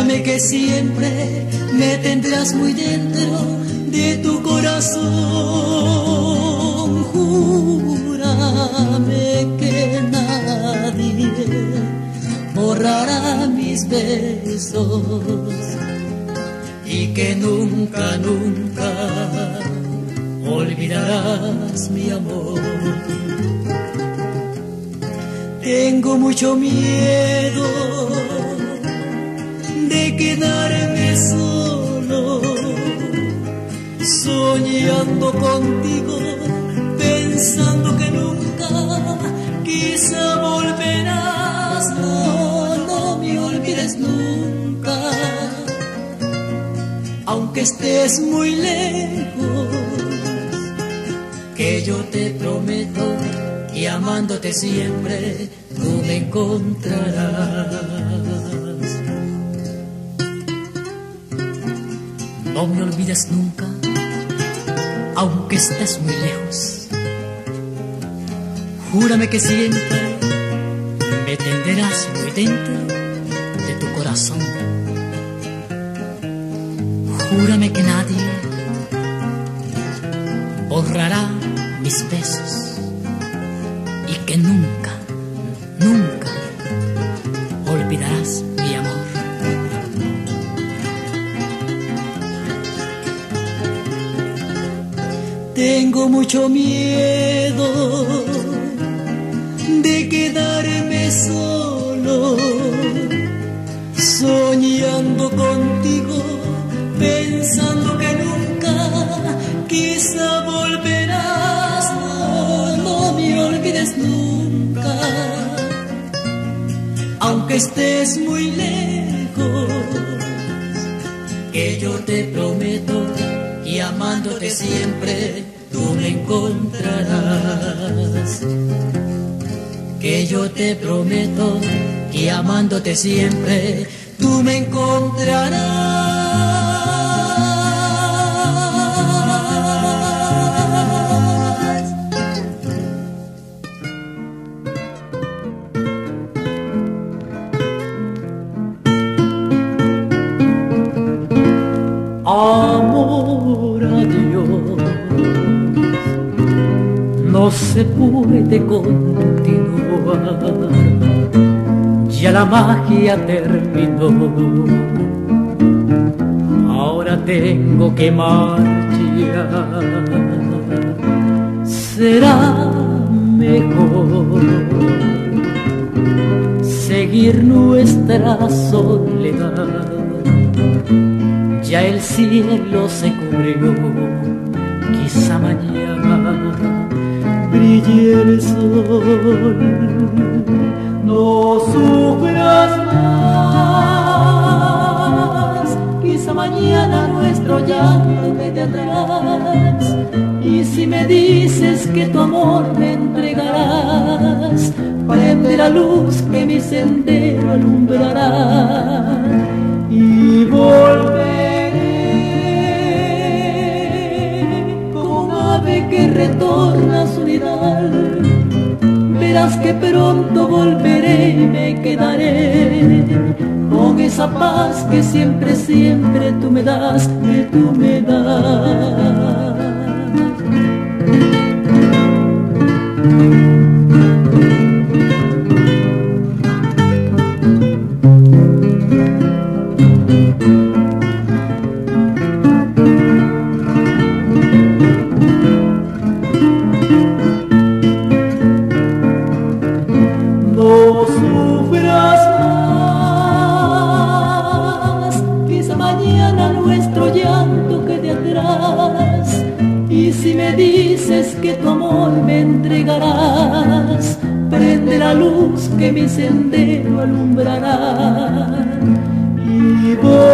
Júrame que siempre me tendrás muy dentro de tu corazón. Júrame que nadie borrará mis besos y que nunca, nunca olvidarás mi amor. Tengo mucho miedo de quedarme solo, soñando contigo, pensando que nunca quizá volverás. No, no me olvides nunca, aunque estés muy lejos, que yo te prometo que amándote siempre tú me encontrarás. No me olvides nunca, aunque estés muy lejos. Júrame que siempre me tendrás muy dentro de tu corazón. Júrame que nadie borrará mis besos y que nunca, nunca olvidarás mi amor. Tengo mucho miedo de quedarme solo, soñando contigo, pensando que nunca quizá volverás. No, no me olvides nunca, aunque estés muy lejos, que yo te prometo y amándote siempre tú me encontrarás. Que yo te prometo y amándote siempre tú me encontrarás. Amor a Dios, no se puede continuar, ya la magia terminó. Ahora tengo que marchar, será mejor seguir nuestra soledad. Ya el cielo se cubrió, quizá mañana brille el sol. No sufras más, quizá mañana nuestro llanto quede atrás. Y si me dices que tu amor me entregarás, prende la luz que mi sendero alumbrará y volveré que retorna a su nidal. Verás que pronto volveré y me quedaré con esa paz que siempre, siempre tú me das, que tú me das. Y si me dices que tu amor me entregarás, prende la luz que mi sendero alumbrará y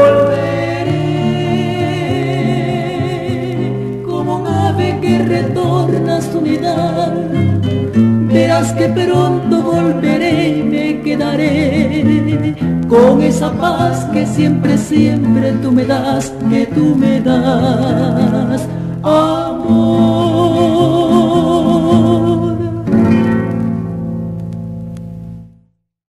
volveré como un ave que retorna a su nidal. Verás que pronto volveré y me quedaré con esa paz que siempre, siempre tú me das, que tú me das.